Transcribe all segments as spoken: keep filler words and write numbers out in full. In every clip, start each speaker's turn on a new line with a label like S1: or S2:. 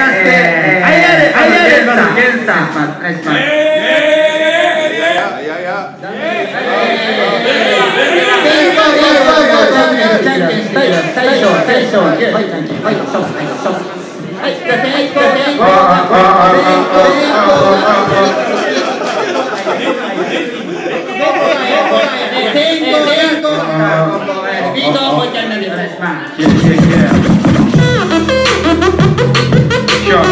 S1: して、アイアール、アイアール、まず、ゲンさん、お願いします。大将、大将、はい、はい、はい、そう、はい、そう。はい、じゃあ、先行、先行。先行、先行。ビートをもう一回みんなでお願いします。じゃあ、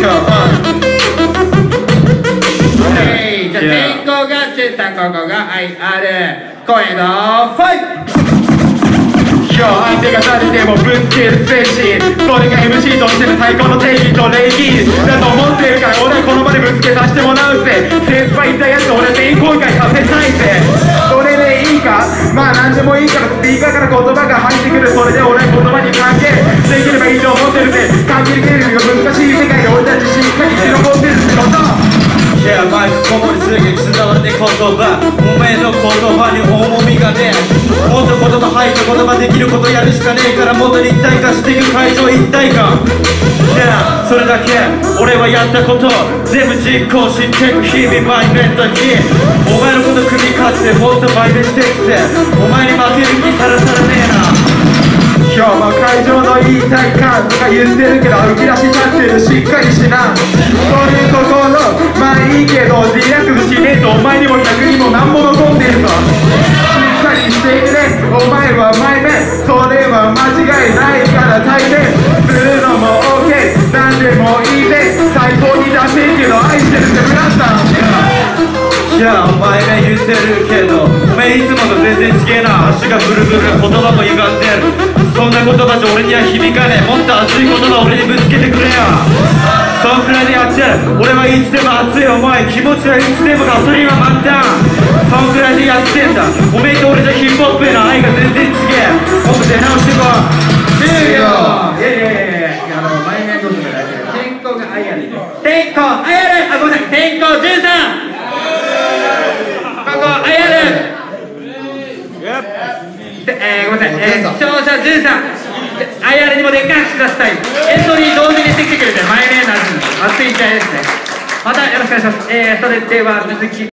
S1: 先行がチェスさん、ここが アイアール。声のファイト。相手がされてもぶつける精神、それが エムシー としての最高の定義と礼儀だと思ってるから、俺はこの場でぶつけさせてもらうぜ。先輩言ったやつ俺全員後悔させたいぜ。それでいいか、まあ何でもいいからスピーカーから言葉が入ってくる。それで俺は言葉に関係できればいいと思ってるぜ。感じるけるが難しい世界で俺たちしっかり生き残ってるってこと。いやマイクこもりすぎ伝わって言葉、おめえの言葉に重みがねえ。もっと言葉入った言葉できることやるしかねえから、もっと立体化していく会場一体化。いやそれだけ俺はやったこと全部実行していく日々マイメンタルに。お前のこと組み勝ってもっとマイメしてきて、お前に負ける気さらさらねえな。今日も会場の言いたい感とか言ってるけど、浮き出しちゃってるしっかりしな。そういうところまあいいけど、リラックスしねえとお前にも逆にも何も残ってるぞ。しっかりしていれ、お前はマイメン、それは間違いないから大変するのも OK、 何でもいいぜ。最高にダセえけど愛してるってブラスター。いやお前が言ってるけど、お前いつもと全然違えな。足がブルブル、言葉も歪んでる。そんな言葉じゃ俺には響かねえ。もっと熱い言葉俺にぶつけてくれよ。そんくらいでやってる。俺はいつでも熱い思い、気持ちはいつでもガソリンは満タン。そんくらいでやってんだ。おめえと俺じゃヒップホップへの愛が全然違え。もっと出直してこう。終了。いやいやいやいや、あの前面どうするか大丈夫。先行がアイアールで、先行アイアール、あごめんなさい、先行じゅうさん、ここアイアール、えー、ごめんなさい、えー、勝者じゅうさん、アイアール にもでっかくしてください。エントリー同時にしてきてくれて前面なんです。熱い試合ですね。またよろしくお願いします。えー、それでは続き